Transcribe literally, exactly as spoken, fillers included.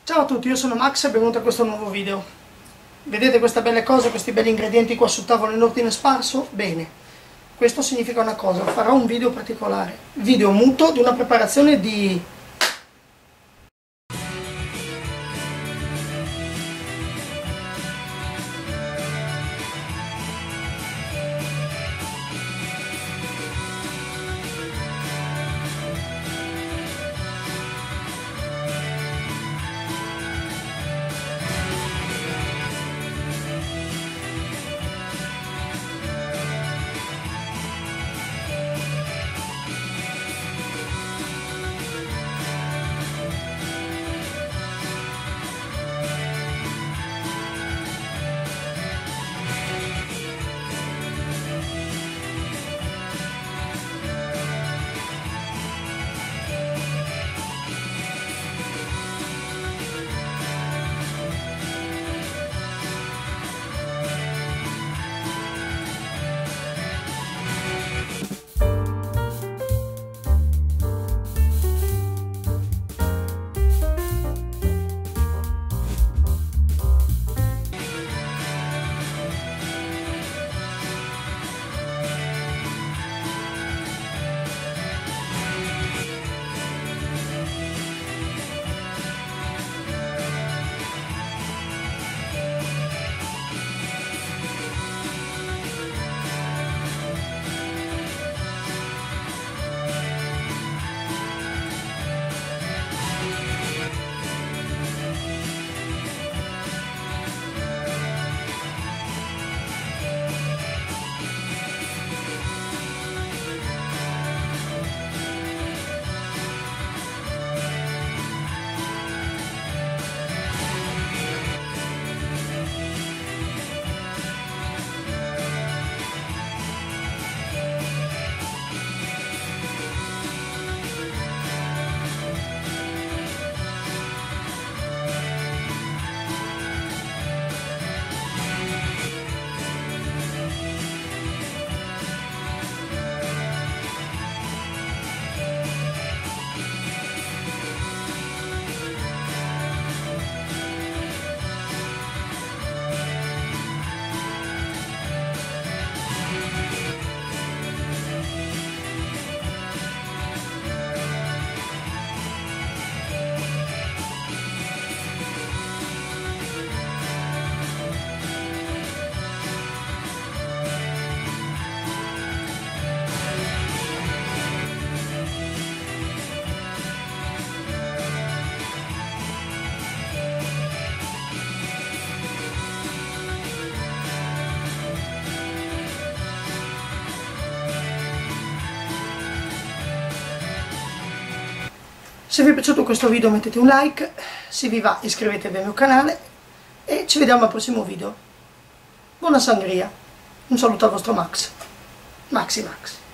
Ciao a tutti, io sono Max e benvenuti a questo nuovo video. Vedete queste belle cose, questi belli ingredienti qua sul tavolo in ordine sparso? Bene, questo significa una cosa: farò un video particolare, video muto di una preparazione di Se vi è piaciuto questo video mettete un like, se vi va iscrivetevi al mio canale e ci vediamo al prossimo video. Buona sangria, un saluto al vostro Max, Maxi Max.